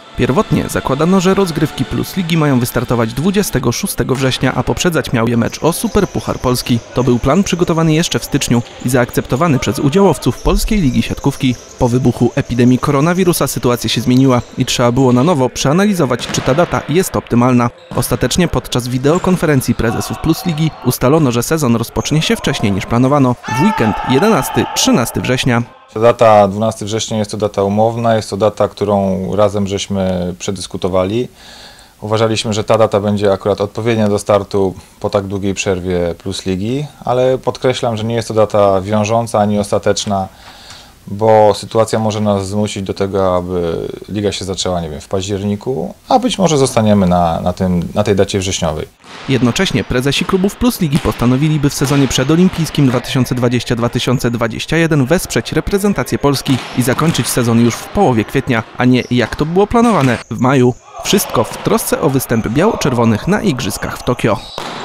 Pierwotnie zakładano, że rozgrywki Plus Ligi mają wystartować 26 września, a poprzedzać miał je mecz o Superpuchar Polski. To był plan przygotowany jeszcze w styczniu i zaakceptowany przez udziałowców Polskiej Ligi Siatkówki. Po wybuchu epidemii koronawirusa sytuacja się zmieniła i trzeba było na nowo przeanalizować, czy ta data jest optymalna. Ostatecznie podczas wideokonferencji prezesów Plus Ligi ustalono, że sezon rozpocznie się wcześniej niż planowano, w weekend 11-13 września. Ta data 12 września jest to data umowna, jest to data, którą razem żeśmy przedyskutowali. Uważaliśmy, że ta data będzie akurat odpowiednia do startu po tak długiej przerwie Plus Ligi, ale podkreślam, że nie jest to data wiążąca ani ostateczna, bo sytuacja może nas zmusić do tego, aby liga się zaczęła, nie wiem, w październiku, a być może zostaniemy na tej dacie wrześniowej. Jednocześnie prezesi klubów Plus Ligi postanowili, by w sezonie przedolimpijskim 2020-2021 wesprzeć reprezentację Polski i zakończyć sezon już w połowie kwietnia, a nie jak to było planowane w maju. Wszystko w trosce o występ biało-czerwonych na Igrzyskach w Tokio.